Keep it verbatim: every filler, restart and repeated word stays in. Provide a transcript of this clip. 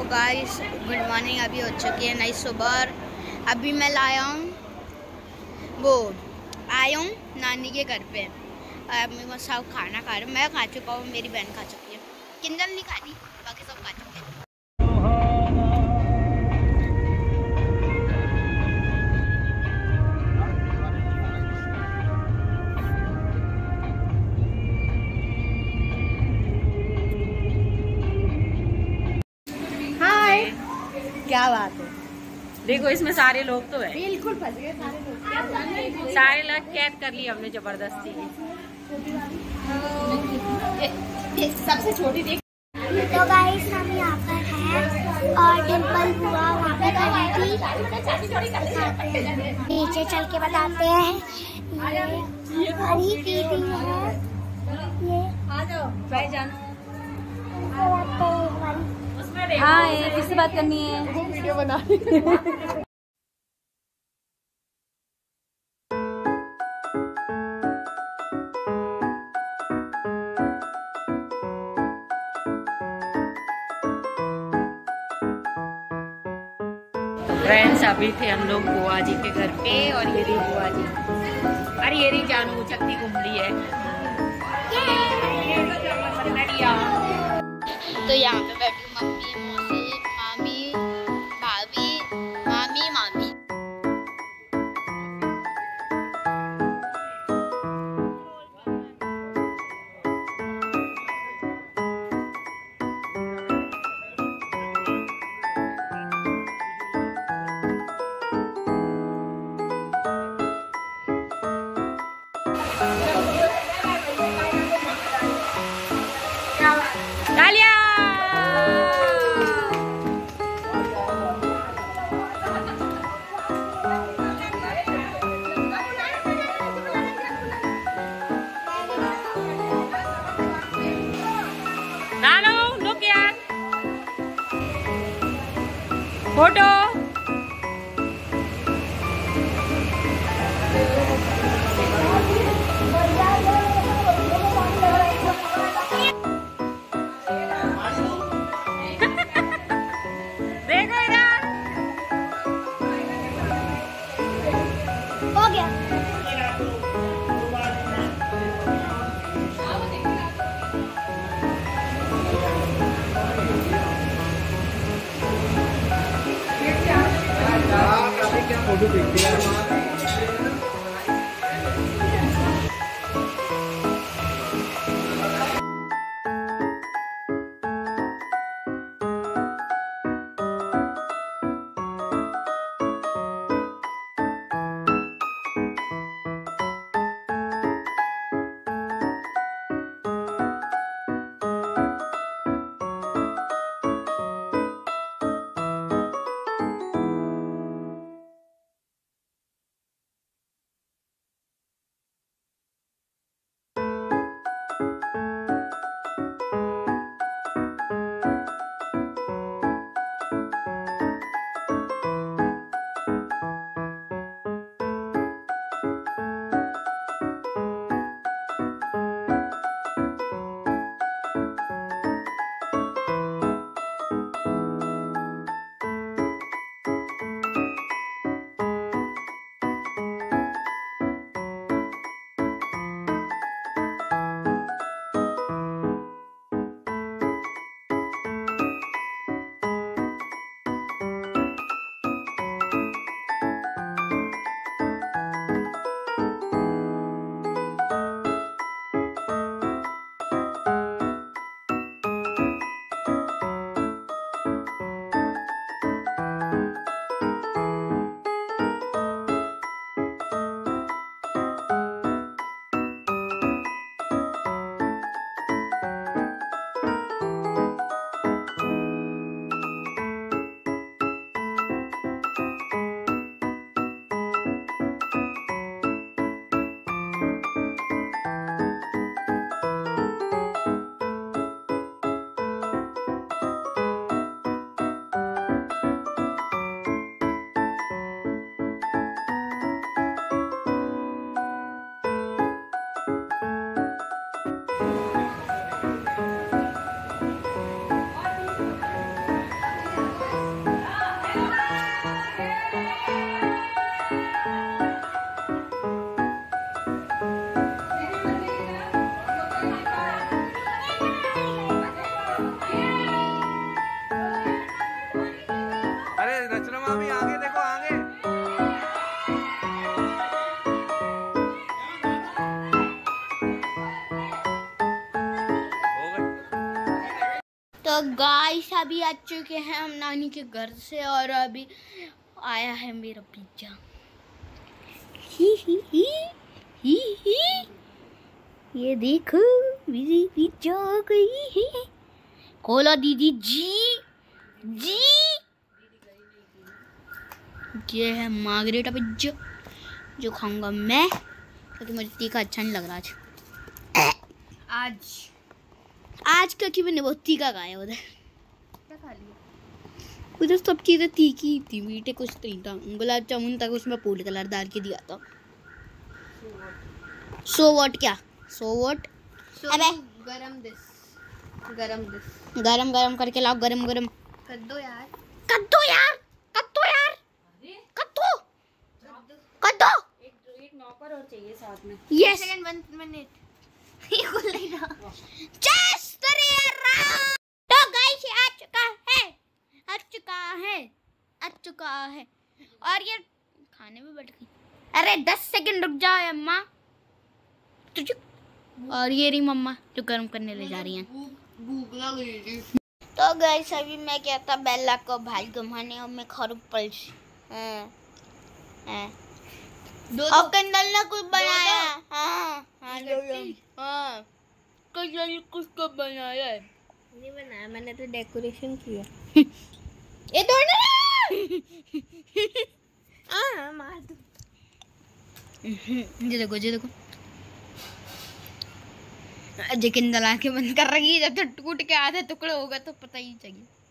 Guys good morning. अभी हो चुकी है नई सुबह। अभी मैं लाया हूँ वो आया हूँ नानी के घर पे। अम्मी वो सब खाना खा रहे, मैं खा चुका हूँ, मेरी बहन खा चुकी है, किंजल नहीं खानी, बाकी सब खा चुके हैं। हाय, क्या बात है। देखो इसमें सारे लोग तो है, बिल्कुल फंस गए सारे लोग। सारे लोग कैद कर लिए हमने जबरदस्ती की। सबसे छोटी देख। तो गाइस हम यहाँ पर हैं और डिम्पल बुआ वहाँ पे खड़ी थी। नीचे चल के बताते हैं। ये हरी दीदी है, ये आ जाओ भाईजान। हाँ, किससे बात करनी है? वीडियो बना रही। फ्रेंड्स अभी थे हम लोग बुआ जी के घर पे और ये रही बुआ जी। अरे ये रही जानू चकती घुमड़ी है। तो यहाँ पे बैठी मम्मी, मौसी, मामी, भाभी, मामी, मामी। डालिया डालो, लुक यार फोटो। देखो इधर हो गया। फोटो देखते हैं। तो गाइस अभी आ चुके हैं हम नानी के घर से और अभी आया है मेरा पिज्जा। ही ही ही ही ही ये देखो मेरी पिज्जा आ गई है। खोलो दीदी जी जी। ये है मार्गरेटा पिज्जा जो खाऊंगा मैं, क्योंकि मुझे तीखा अच्छा नहीं लग रहा आज आज आज क्योंकि मैंने बहुत तीखा खाया। उधर क्या खा लिया? उधर सब चीज़ें तीखी थी, मीठे कुछ नहीं था। गुलाब जामुन तक उसमें फूड कलर डाल के दिया था। सो वॉट क्या सो वॉट? अबे गरम दिस गरम दिस गरम गरम करके लाओ, गरम गरम कर दो यार, कर दो यार, कर दो यार, कर दो कर दो। एक एक नौकर और चाहिए साथ में। यस सेकंड वन मिनट तो गाइस आ चुका है आ चुका है आ चुका है और ये खाने में बैठ गई। अरे दस सेकंड रुक जाओ अम्मा। और ये रही मम्मा जो गर्म करने ले जा रही हैं। भूख लग रही थी। तो गाइस अभी मैं क्या था बेला को भाई घुमाने और मैं खरूब पल्स और कंदल ने कुछ बनाया। हाँ हाँ हाँ कुछ कुछ को बनाया है। नहीं बनाया मैंने, तो डेकोरेशन किया। ये तोड़ना हाँ मार दो। ये देखो ये देखो जे किंदल आके बंद कर रही है। जब तो टूट के आधे टुकड़े होगा तो पता ही चाहिए।